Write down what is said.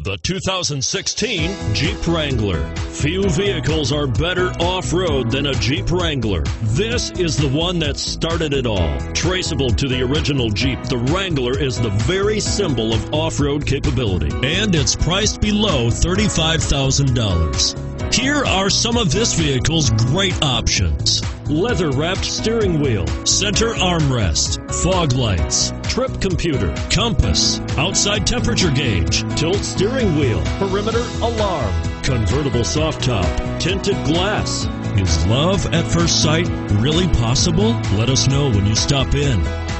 The 2016 Jeep Wrangler. Few vehicles are better off-road than a Jeep Wrangler. This is the one that started it all. Traceable to the original Jeep, the Wrangler is the very symbol of off-road capability. And it's priced below $35,000. Here are some of this vehicle's great options: leather-wrapped steering wheel, center armrest, fog lights, trip computer, compass, outside temperature gauge, tilt steering wheel, perimeter alarm, convertible soft top, tinted glass. Is love at first sight really possible? Let us know when you stop in.